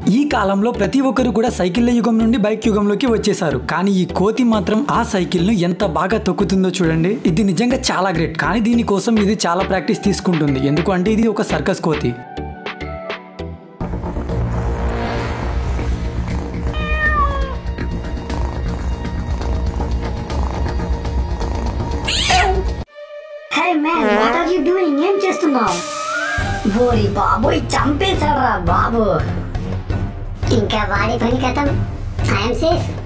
ఈ కాలంలో ప్రతి ఒక్కరు కూడా సైకిళ్ల యుగం నుండి బైక్ యుగంలోకి వచ్చేసారు. కానీ ఈ కోతి మాత్రం ఆ సైకిల్ ను ఎంత బాగా తొక్కుతుందో చూడండి. ఇది నిజంగా చాలా గ్రేట్. కానీ దీనికోసం ఇది చాలా ప్రాక్టీస్ తీసుకుంటుంది. ఎందుకంటే ఇది ఒక సర్కస్ కోతి. Hey man, what are you doing? ఏం చేస్తున్నావు? ఓరి బాబోయ్, చంపేశారా బాబు. ఇంకా వాడి పని కథం. I'm safe.